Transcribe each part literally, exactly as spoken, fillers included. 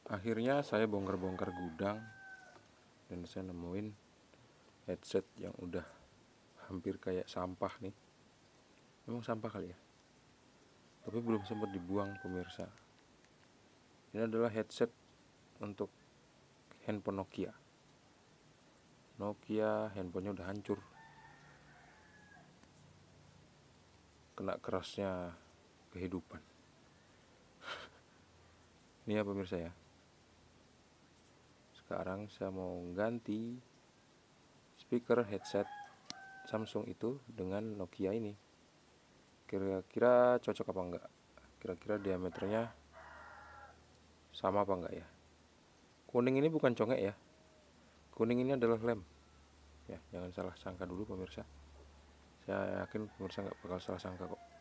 Akhirnya saya bongkar-bongkar gudang dan saya nemuin headset yang udah hampir kayak sampah nih. Memang sampah kali ya, tapi belum sempat dibuang pemirsa. Ini adalah headset untuk handphone Nokia. Nokia handphonenya udah hancur, kena kerasnya kehidupan. Ini ya pemirsa ya. Sekarang saya mau ganti speaker headset Samsung itu dengan Nokia ini. Kira-kira cocok apa enggak? Kira-kira diameternya sama apa enggak ya? Kuning ini bukan congek ya. Kuning ini adalah lem. Ya, jangan salah sangka dulu pemirsa. Saya yakin pemirsa nggak bakal salah sangka kok.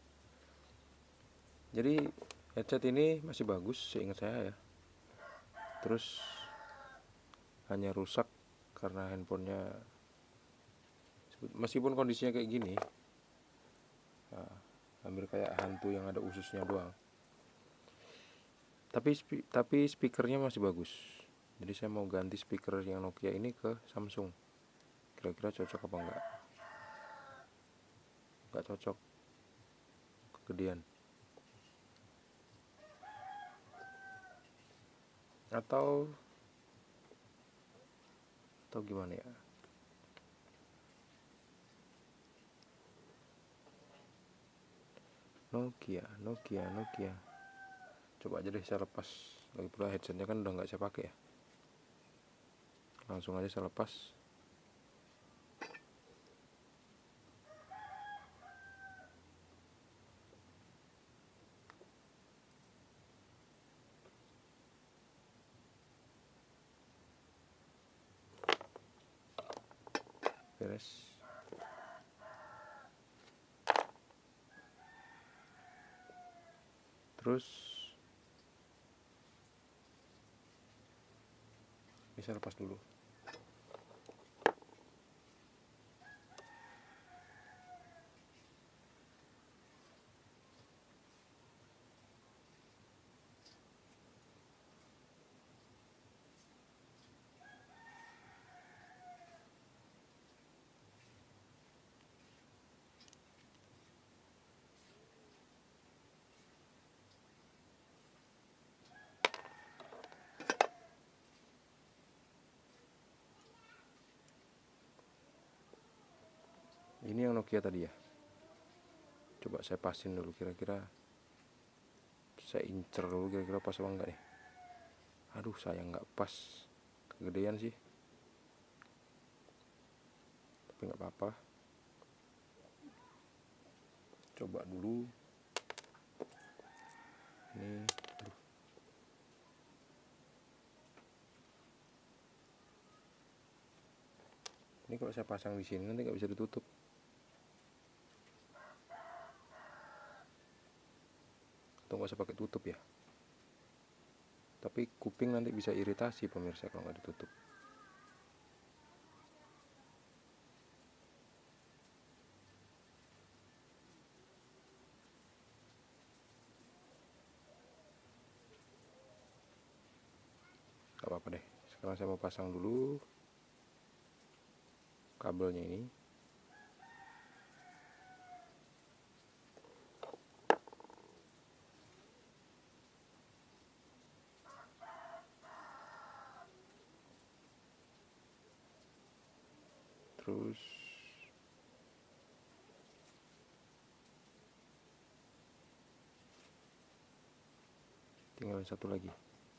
Jadi headset ini masih bagus seingat saya ya. Terus hanya rusak karena handphonenya, meskipun kondisinya kayak gini, nah, hampir kayak hantu yang ada ususnya doang. Tapi tapi speakernya masih bagus. Jadi saya mau ganti speaker yang Nokia ini ke Samsung. Kira-kira cocok apa enggak? Enggak cocok, kegedean. Atau atau gimana ya? Nokia, Nokia, Nokia. Coba aja deh saya lepas. Lagi pula headsetnya kan udah nggak saya pakai ya. Langsung aja saya lepas. Beres. Terus bisa lepas dulu. Ini yang Nokia tadi ya. Coba saya pasin dulu, kira-kira saya incer dulu kira-kira pas apa enggak nih. Aduh, sayang nggak pas, kegedean sih. Tapi nggak apa-apa. Coba dulu. Ini, aduh. Ini kalau saya pasang di sini nanti nggak bisa ditutup. Atau nggak usah pakai tutup ya. Tapi kuping nanti bisa iritasi pemirsa kalau nggak ditutup. Gak apa-apa deh. Sekarang saya mau pasang dulu kabelnya ini. Terus tinggal satu lagi.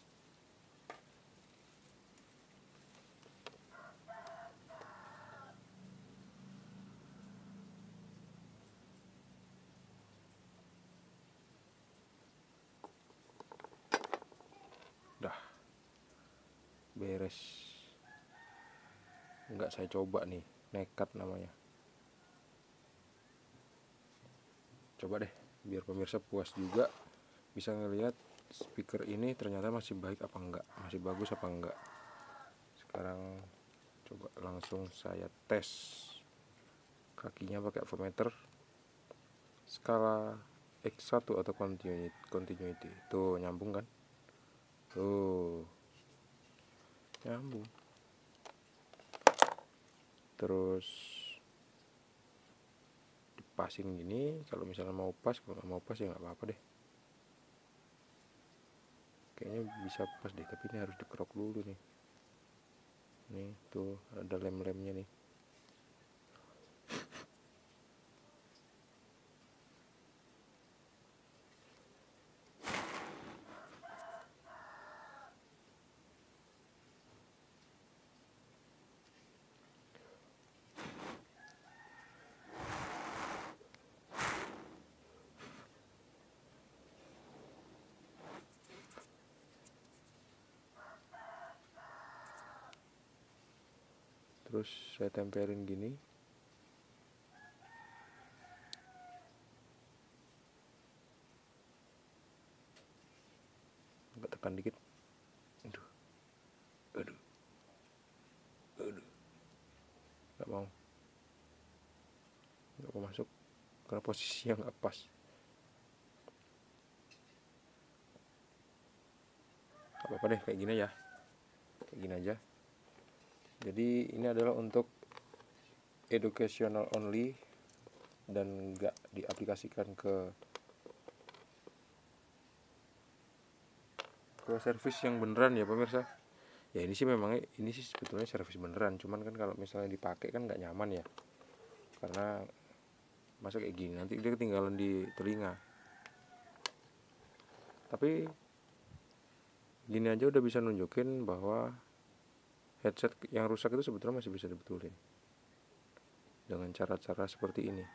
Dah beres. Enggak, saya coba nih, nekat namanya. Coba deh, biar pemirsa puas juga bisa ngelihat speaker ini ternyata masih baik apa enggak, masih bagus apa enggak. Sekarang coba langsung saya tes kakinya pakai voltmeter skala X satu atau continuity. Tuh nyambung kan? Tuh, nyambung. Terus dipasin gini, kalau misalnya mau pas, kalau nggak mau pas ya nggak apa-apa deh. Kayaknya bisa pas deh, tapi ini harus dikerok dulu nih. Nih tuh ada lem-lemnya nih. Terus saya tempelin gini. Agak tekan dikit. Aduh. Aduh. Aduh. Gak mau. Gak mau masuk karena posisinya nggak pas. Gak apa-apa deh, kayak gini ya. Kayak gini aja. Jadi ini adalah untuk educational only dan nggak diaplikasikan ke ke servis yang beneran ya pemirsa. Ya ini sih memang ini sih sebetulnya servis beneran, cuman kan kalau misalnya dipakai kan nggak nyaman ya, karena masa kayak gini nanti dia ketinggalan di telinga. Tapi gini aja udah bisa nunjukin bahwa headset yang rusak itu sebetulnya masih bisa dibetulin dengan cara-cara seperti ini.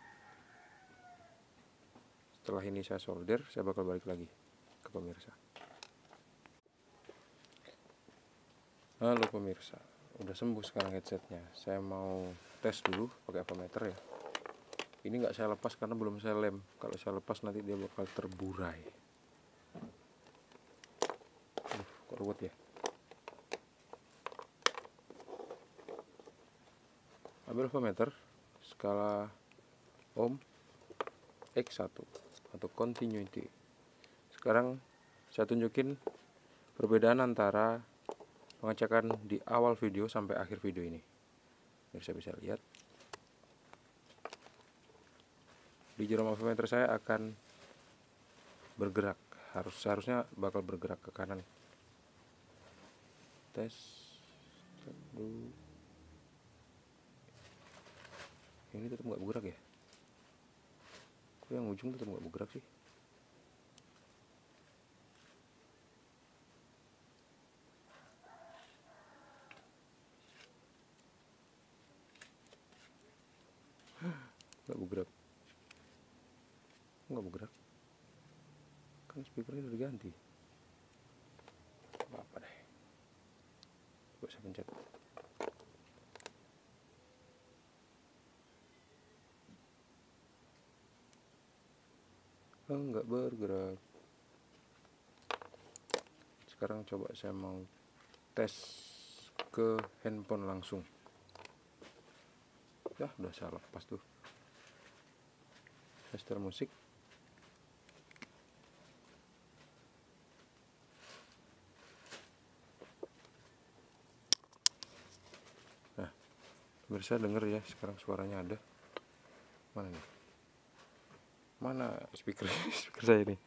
Setelah ini saya solder, saya bakal balik lagi ke pemirsa. Halo pemirsa, udah sembuh sekarang headsetnya. Saya mau tes dulu pakai avometer ya. Ini nggak saya lepas karena belum saya lem. Kalau saya lepas nanti dia bakal terburai. Uh, kok ruwet ya. Ambil avometer skala ohm X satu atau continuity. Sekarang saya tunjukin perbedaan antara pengecekan di awal video sampai akhir video ini. Biar saya bisa lihat. Di jarum avometer saya akan bergerak. Harus seharusnya bakal bergerak ke kanan. Tes dulu. Ini tetap nggak bergerak ya? Kok yang ujung tetap nggak bergerak sih? Nggak bergerak. Nggak bergerak. Kan speakernya udah diganti. Apa-apa deh. Coba saya pencet. Oh, nggak bergerak. Sekarang coba saya mau tes ke handphone langsung. Ya udah saya lepas tuh. Saya setel musik. Nah, pemirsa denger ya, sekarang suaranya ada. Mana nih? Mana speaker speaker saya ini?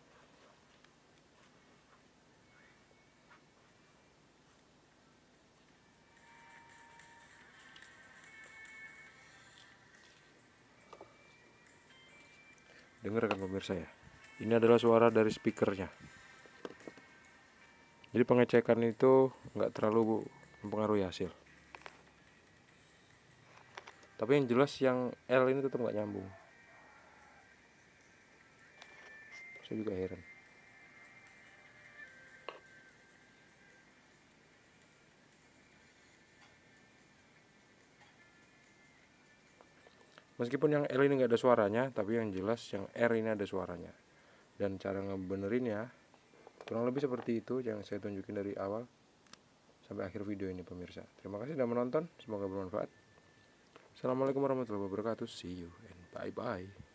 Dengar kan pemirsa ya? Ini adalah suara dari speakernya. Jadi pengecekan itu nggak terlalu mempengaruhi hasil. Tapi yang jelas yang L ini tetap nggak nyambung. Saya juga heran. Meskipun yang L ini nggak ada suaranya, tapi yang jelas yang R ini ada suaranya. Dan cara ngebenerinnya kurang lebih seperti itu yang saya tunjukin dari awal sampai akhir video ini pemirsa. Terima kasih sudah menonton, semoga bermanfaat. Assalamualaikum warahmatullahi wabarakatuh. See you and bye bye.